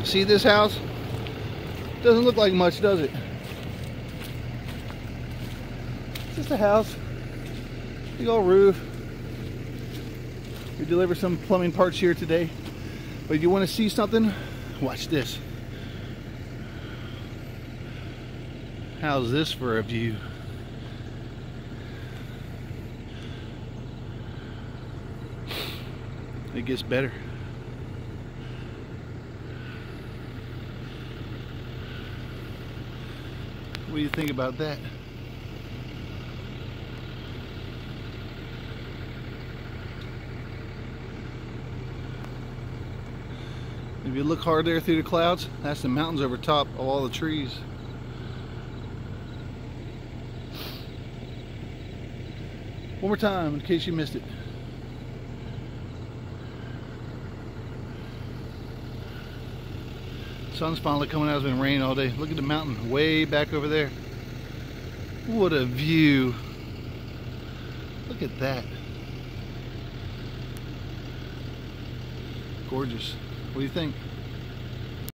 See this house? Doesn't look like much, does it? Just a house. Big old roof. We delivered some plumbing parts here today. But if you want to see something, watch this. How's this for a view? It gets better. What do you think about that? If you look hard there through the clouds, that's the mountains over top of all the trees. One more time in case you missed it. Sun's finally coming out. It's been raining all day. Look at the mountain way back over there. What a view. Look at that. Gorgeous. What do you think?